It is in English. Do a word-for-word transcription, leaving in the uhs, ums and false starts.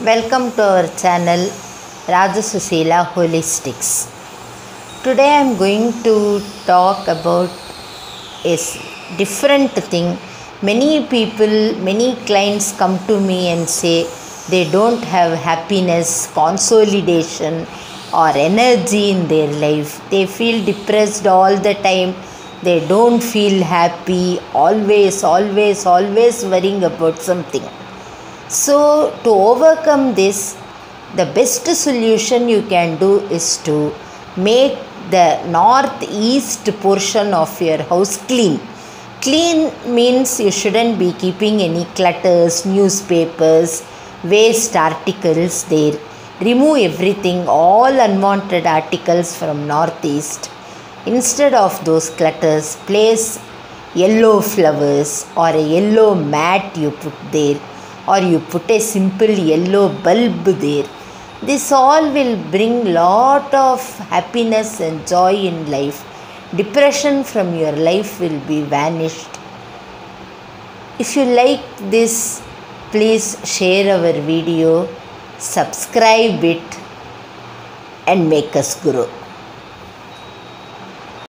Welcome to our channel Rajasusila Holistics. Today I am going to talk about a different thing. Many people, many clients come to me and say they don't have happiness, consolidation or energy in their life. They feel depressed all the time. They don't feel happy, always, always, always worrying about something. So, to overcome this, the best solution you can do is to make the northeast portion of your house clean. Clean means you shouldn't be keeping any clutters, newspapers, waste articles there. Remove everything, all unwanted articles from northeast. Instead of those clutters, place yellow flowers or a yellow mat you put there, or you put a simple yellow bulb there. This all will bring lot of happiness and joy in life. Depression from your life will be vanished. If you like this, please share our video, subscribe it and make us grow.